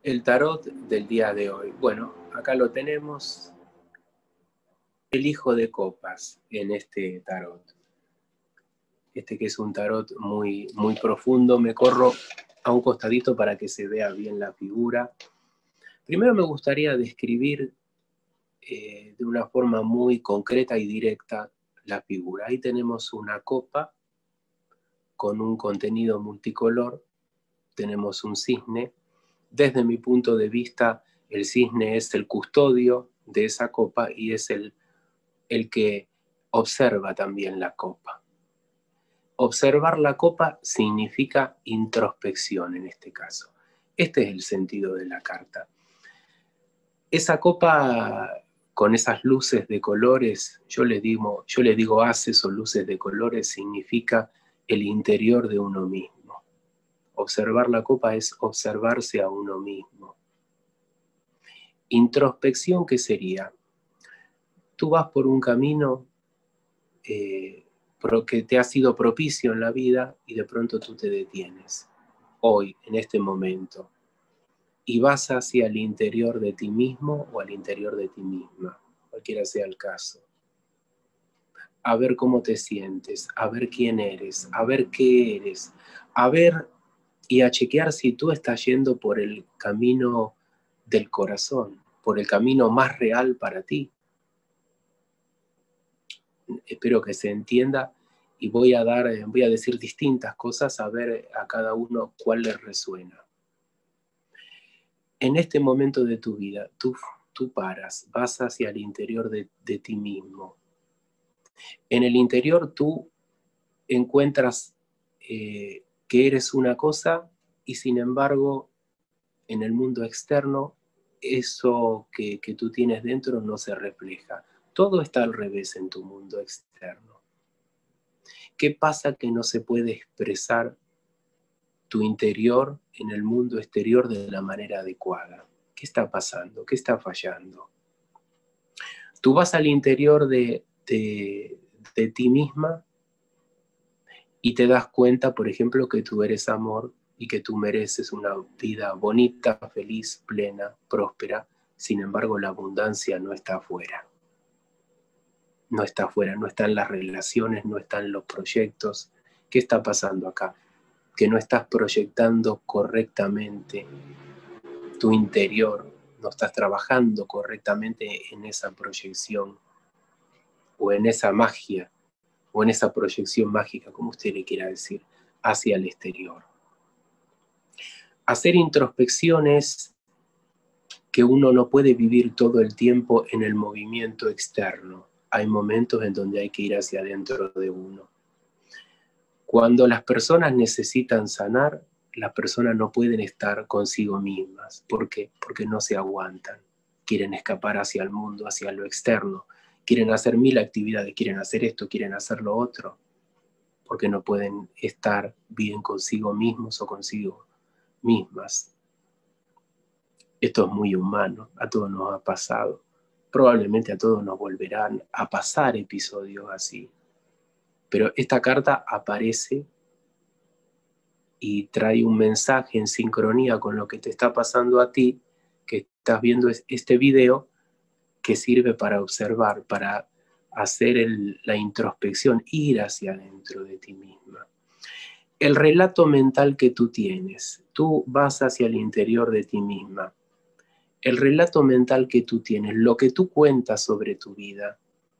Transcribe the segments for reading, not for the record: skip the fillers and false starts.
El tarot del día de hoy. Bueno, acá lo tenemos, el hijo de copas en este tarot. Este que es un tarot muy profundo. Me corro a un costadito para que se vea bien la figura. Primero me gustaría describir de una forma muy concreta y directa la figura. Ahí tenemos una copa con un contenido multicolor. Tenemos un cisne. Desde mi punto de vista, el cisne es el custodio de esa copa y es el que observa también la copa. Observar la copa significa introspección en este caso. Este es el sentido de la carta. Esa copa con esas luces de colores, yo le digo haces o luces de colores, significa el interior de uno mismo. Observar la copa es observarse a uno mismo. Introspección, ¿qué sería? Tú vas por un camino que te ha sido propicio en la vida y de pronto tú te detienes, hoy, en este momento, y vas hacia el interior de ti mismo o al interior de ti misma, cualquiera sea el caso. A ver cómo te sientes, a ver quién eres, a ver qué eres, a ver y a chequear si tú estás yendo por el camino del corazón, por el camino más real para ti. Espero que se entienda y voy a decir distintas cosas a ver a cada uno cuál les resuena. En este momento de tu vida, tú paras, vas hacia el interior de ti mismo. En el interior tú encuentras que eres una cosa y sin embargo en el mundo externo eso que tú tienes dentro no se refleja. Todo está al revés en tu mundo externo. ¿Qué pasa que no se puede expresar tu interior en el mundo exterior de la manera adecuada? ¿Qué está pasando? ¿Qué está fallando? Tú vas al interior de ti misma y te das cuenta, por ejemplo, que tú eres amor y que tú mereces una vida bonita, feliz, plena, próspera. Sin embargo, la abundancia no está afuera. No está afuera, no están las relaciones, no están los proyectos. ¿Qué está pasando acá? Que no estás proyectando correctamente tu interior, no estás trabajando correctamente en esa proyección o en esa magia o en esa proyección mágica, como usted le quiera decir, hacia el exterior. Hacer introspección es que uno no puede vivir todo el tiempo en el movimiento externo. Hay momentos en donde hay que ir hacia adentro de uno. Cuando las personas necesitan sanar, las personas no pueden estar consigo mismas. ¿Por qué? Porque no se aguantan. Quieren escapar hacia el mundo, hacia lo externo. Quieren hacer 1000 actividades, quieren hacer esto, quieren hacer lo otro. Porque no pueden estar bien consigo mismos o consigo mismas. Esto es muy humano, a todos nos ha pasado. Probablemente a todos nos volverán a pasar episodios así. Pero esta carta aparece y trae un mensaje en sincronía con lo que te está pasando a ti, que estás viendo este video, que sirve para observar, para hacer la introspección, ir hacia adentro de ti misma. El relato mental que tú tienes, tú vas hacia el interior de ti misma. El relato mental que tú tienes, lo que tú cuentas sobre tu vida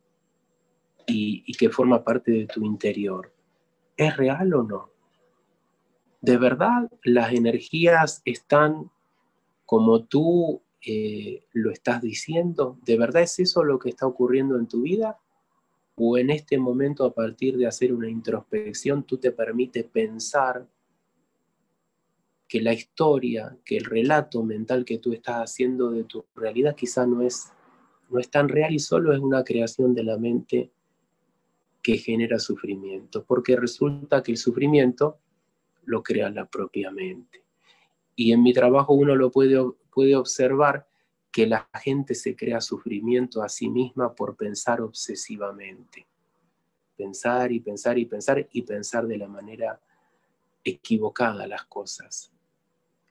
y que forma parte de tu interior, ¿es real o no? ¿De verdad las energías están como tú lo estás diciendo? ¿De verdad es eso lo que está ocurriendo en tu vida? ¿O en este momento, a partir de hacer una introspección, tú te permites pensar que la historia, que el relato mental que tú estás haciendo de tu realidad quizá no es tan real y solo es una creación de la mente que genera sufrimiento? Porque resulta que el sufrimiento lo crea la propia mente. Y en mi trabajo uno lo puede observar, que la gente se crea sufrimiento a sí misma por pensar obsesivamente. Pensar y pensar y pensar y pensar de la manera equivocada las cosas.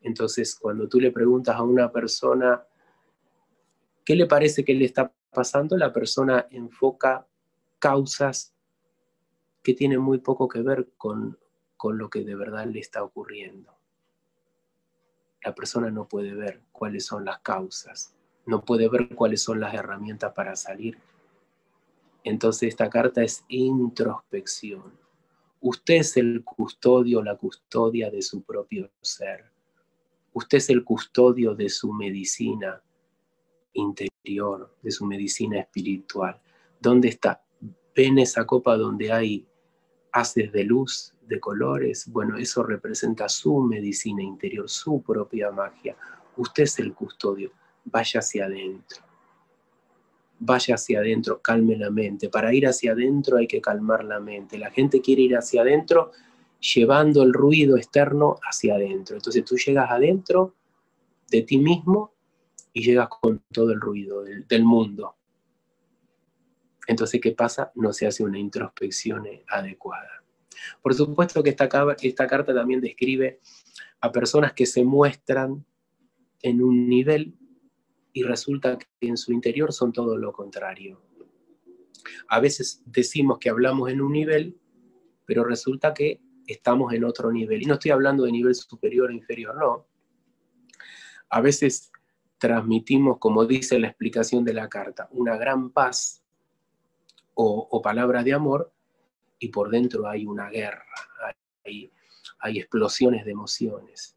Entonces, cuando tú le preguntas a una persona qué le parece que le está pasando, la persona enfoca causas que tienen muy poco que ver con lo que de verdad le está ocurriendo. La persona no puede ver cuáles son las causas, no puede ver cuáles son las herramientas para salir. Entonces esta carta es introspección. Usted es el custodio, la custodia de su propio ser. Usted es el custodio de su medicina interior, de su medicina espiritual. ¿Dónde está? ¿Ven esa copa donde hay haces de luz, de colores? Bueno, eso representa su medicina interior, su propia magia. Usted es el custodio. Vaya hacia adentro. Vaya hacia adentro, calme la mente. Para ir hacia adentro hay que calmar la mente. La gente quiere ir hacia adentro llevando el ruido externo hacia adentro. Entonces tú llegas adentro de ti mismo y llegas con todo el ruido del mundo. Entonces, ¿qué pasa? No se hace una introspección adecuada. Por supuesto que esta carta también describe a personas que se muestran en un nivel y resulta que en su interior son todo lo contrario. A veces decimos que hablamos en un nivel, pero resulta que estamos en otro nivel. Y no estoy hablando de nivel superior o inferior, no. A veces transmitimos, como dice la explicación de la carta, una gran paz o palabras de amor, y por dentro hay una guerra, hay explosiones de emociones.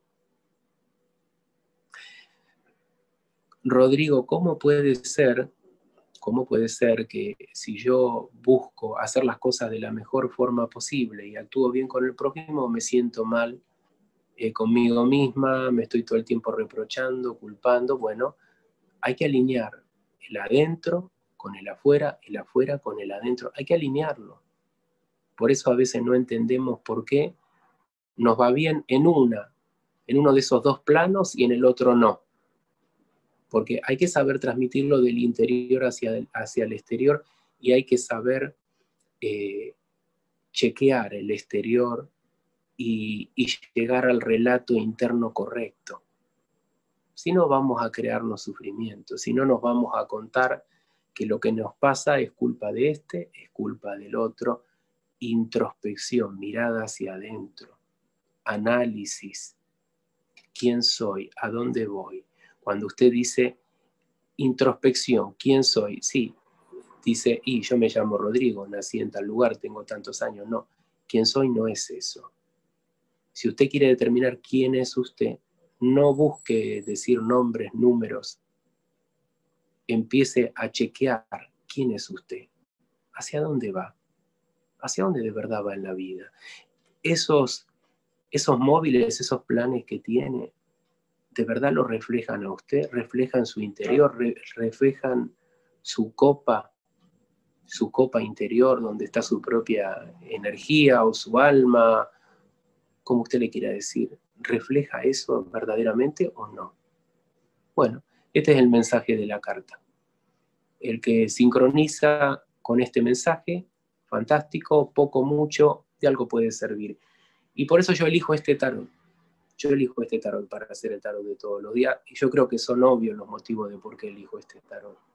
Rodrigo, ¿cómo puede ser que si yo busco hacer las cosas de la mejor forma posible y actúo bien con el prójimo, me siento mal conmigo misma, me estoy todo el tiempo reprochando, culpando? Bueno, hay que alinear el adentro con el afuera con el adentro, hay que alinearlo. Por eso a veces no entendemos por qué nos va bien en uno de esos dos planos y en el otro no. Porque hay que saber transmitirlo del interior hacia el exterior y hay que saber chequear el exterior y llegar al relato interno correcto. Si no, vamos a crearnos sufrimiento, si no, nos vamos a contar que lo que nos pasa es culpa de este, es culpa del otro. Introspección, mirada hacia adentro, análisis. ¿Quién soy? ¿A dónde voy? Cuando usted dice introspección, ¿quién soy? Sí, dice, y yo me llamo Rodrigo, nací en tal lugar, tengo tantos años. No, quién soy no es eso. Si usted quiere determinar quién es usted, no busque decir nombres, números. Empiece a chequear quién es usted, hacia dónde va, hacia dónde de verdad va en la vida. Esos móviles, esos planes que tiene, ¿de verdad lo reflejan a usted? ¿Reflejan su interior? ¿Reflejan su copa interior donde está su propia energía o su alma? Como usted le quiera decir, ¿refleja eso verdaderamente o no? Bueno, este es el mensaje de la carta. El que sincroniza con este mensaje, fantástico, poco, mucho, de algo puede servir. Y por eso yo elijo este tarot. Yo elijo este tarot para hacer el tarot de todos los días, y yo creo que son obvios los motivos de por qué elijo este tarot.